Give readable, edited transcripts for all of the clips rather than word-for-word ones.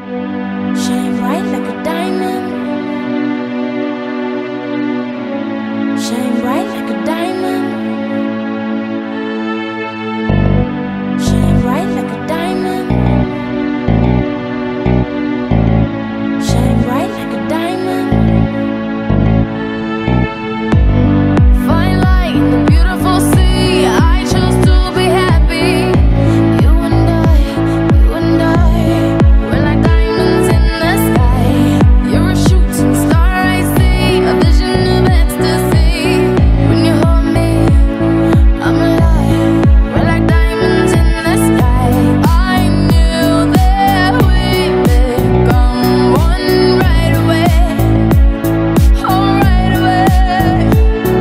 Shine bright like a diamond. Shine bright like a diamond. Shine bright like a diamond. Shine bright like a diamond. Fine light in the beautiful sea. I chose to be happy. You and I, we're like diamonds in the sky. You're a shooting star I see, a vision of ecstasy. When you hold me, I'm alive. We're like diamonds in the sky. I knew that we'd become one right away. Oh, right away.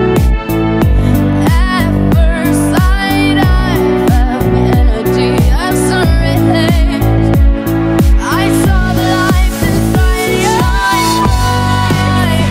At first sight, I felt the energy of sun rays. I saw the light inside your eyes.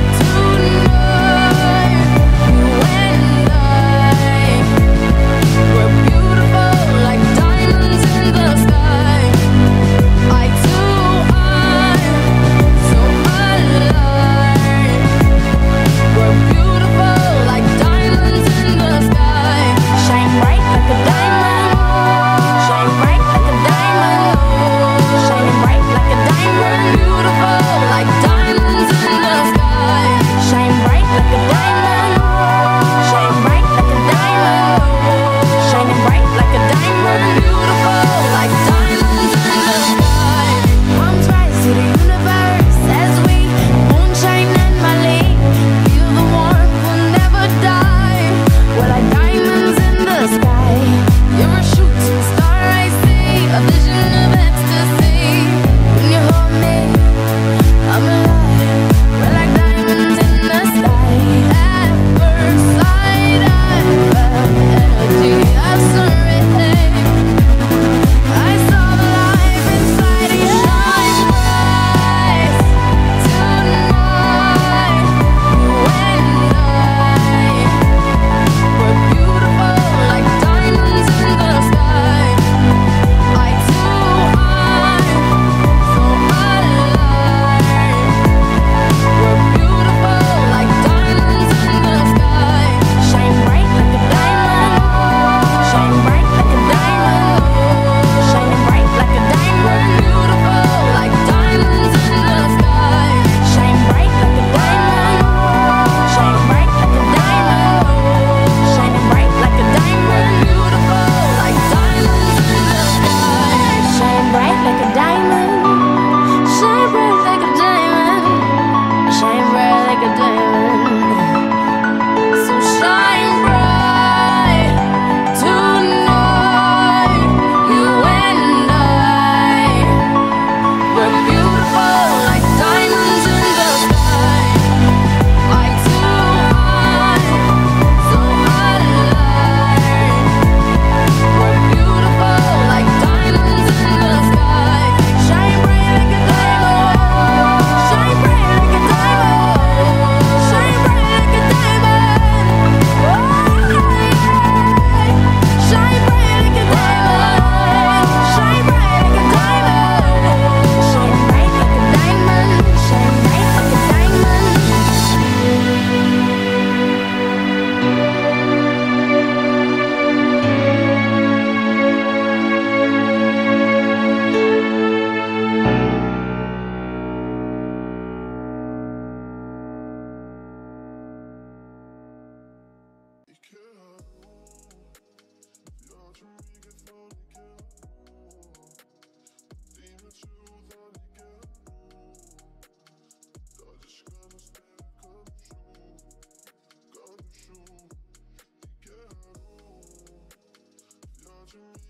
Tonight, you and I, we're beautiful like diamonds in the sky. I too am so alive. We're beautiful like diamonds in the sky. Shine bright like a diamond. Shine bright like a diamond. Shining bright like a diamond. Beautiful like diamonds in the sky. Shine bright like a diamond. Shine bright like a diamond. Shining bright like a diamond. Beautiful like diamonds in the sky. Palms rise to the universe as we moonshine and Malay. Feel the warmth, we'll never die. We're like diamonds in the sky. You're a shooting star I see, a vision of ecstasy. When you hold me, I'm alive. We're like diamonds in the sky. At first sight, I felt the energy of sun rays. I saw the light inside your eyes. Tonight, you and I, we're beautiful like diamonds in the sky. I too am so alive. We're beautiful like diamonds in the sky. Shine bright like a diamond. Shine bright like a diamond. Shining bright like a diamond. Beautiful like diamonds in the sky. Shine bright like a diamond. Shine bright like a diamond. Shining bright like a diamond. Beautiful like diamonds in the sky. Shine bright like a diamond. Shine bright like a diamond. Shine bright like a diamond. So shine bright tonight. You and I, we're beautiful like diamonds in the sky. I too am so alive. We're beautiful like diamonds in the sky. Shine bright like a diamond. Shine bright like a diamond. Shine bright like a diamond. Oh, shine bright like a diamond. Shine bright like a diamond. Shine bright like a diamond. Shine bright like a diamond. To me